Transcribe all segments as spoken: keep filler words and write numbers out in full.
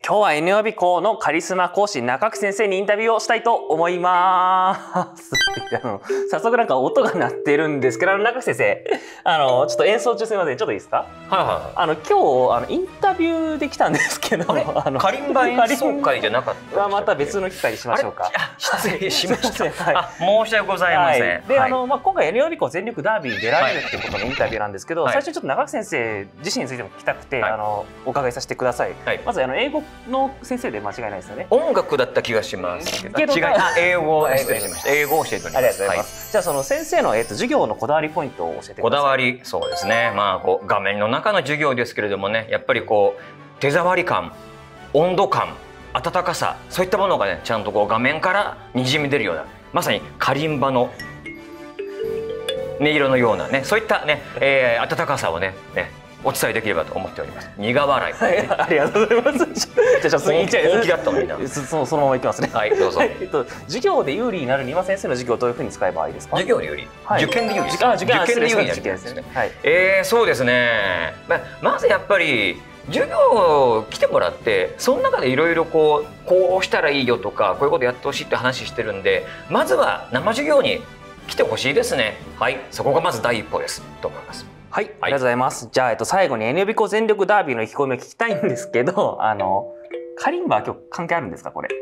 今日は エヌ予備校のカリスマ講師中木先生にインタビューをしたいと思います。あの早速なんか音が鳴ってるんですけど、中木先生、あのちょっと演奏中すみません、ちょっといいですか？ はいはい。 あの今日あのインタビューできたんですけど、あのカリンバ演奏会じゃなかった。 はまた別の機会にしましょうか。 失礼しました。 はい、 あ、申し訳ございません。はい、 で、はい、あのまあ今回 エヌ予備校全力ダービーに出られるっていうことのインタビューなんですけど、はい、最初ちょっと中木先生自身についても聞きたくて、はい、あのお伺いさせてください。はい、まずあの英語の先生で間違いないですよね。 音楽だった気がしますけど。違い、あ、英語失礼しました。英語を教えております。 ありがとうございます。はい、じゃあその先生のえっと授業のこだわりポイントを教えてください。 こだわり、そうですね。まあこう画面の中の授業ですけれどもね、やっぱりこう手触り感、温度感、温かさ、そういったものがねちゃんとこう画面からにじみ出るような、まさにカリンバの音色のようなね、そういったね、えー、温かさをねねお伝えできればと思っております。苦笑い。 はい、ありがとうございます。じゃあ次本気だったのにな。 そそのままいきますね。 はい、どうぞ。 えっと授業で有利になるには先生の授業をどういうふうに使えばいいですか？ 授業で有利。受験で有利。 受験で有利ですね。はい。ええ、そうですね。ままずやっぱり授業来てもらってその中でいろいろこうこうしたらいいよとかこういうことやってほしいって話してるんで、まずは生授業に来てほしいですね。はい、そこがまず第一歩ですと思います。 はい、ありがとうございます。じゃあ、えっと、最後に エヌ予備校全力ダービーの意気込みを聞きたいんですけど、あのカリンバは今日関係あるんですか、これ？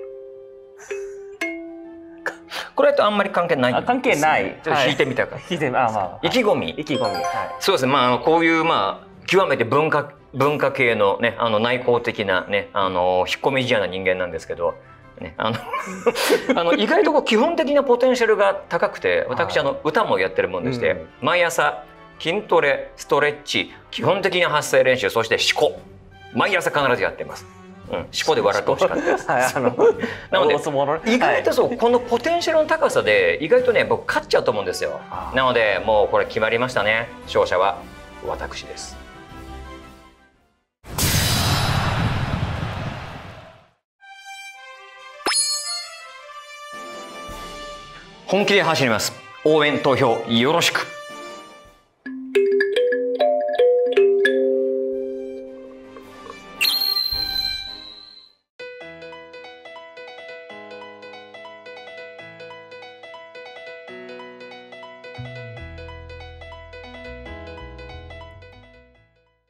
これとあんまり関係ないんです、 ね。関係ない。 ちょっと弾いてみたか。 弾いてみ、あ、まあ。 意気込み。 意気込み。はい。 そうですね。まあこういうまあ極めて文化文化系のね、あの内向的なね、あの引っ込み思案な人間なんですけど。ね、あのあの意外とこう基本的なポテンシャルが高くて、私あの歌もやってるもんでして、うん、毎朝筋トレ、ストレッチ、基本的な発声練習、そして思考、毎朝必ずやってます。うん、思考で笑ってほしかったです。はい、あのなので意外とそう、はい、このポテンシャルの高さで意外とね僕勝っちゃうと思うんですよ。なのでもうこれ決まりましたね。勝者は私です。本気で走ります。応援投票よろしく。